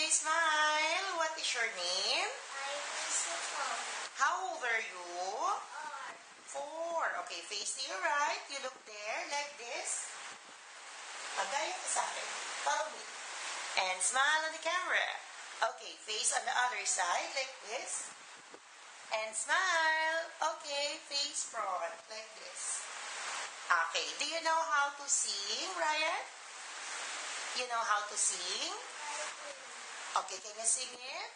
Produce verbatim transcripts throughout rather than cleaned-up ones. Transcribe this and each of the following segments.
Okay, smile. What is your name? I'm four. How old are you? Or Four. Okay, face to your right. You look there, like this. Pagaya ka sa akin. Follow me. And smile on the camera. Okay, face on the other side, like this. And smile. Okay, face front, like this. Okay, do you know how to sing, Ryan? You know how to sing? Okay, can you sing it?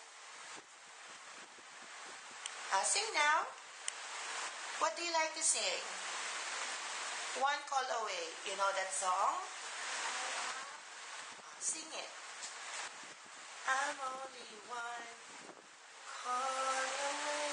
Uh, sing now. What do you like to sing? One Call Away. You know that song? Uh, sing it. I'm only one call away.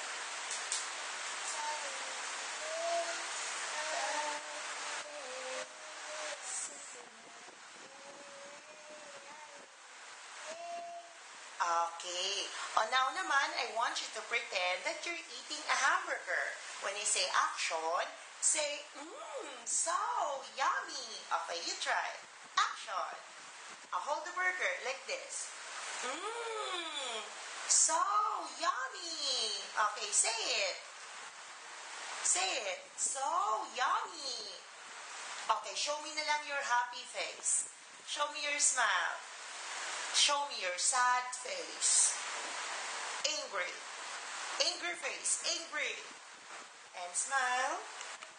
Okay. Oh, now naman, I want you to pretend that you're eating a hamburger. When you say action, say, mmm, so yummy. Okay, you try. Action. I'll hold the burger like this. Mmm, so yummy. Okay, say it. Say it. So yummy. Okay, show me na lang your happy face. Show me your smile. Show me your sad face. Angry. Angry face. Angry. And smile.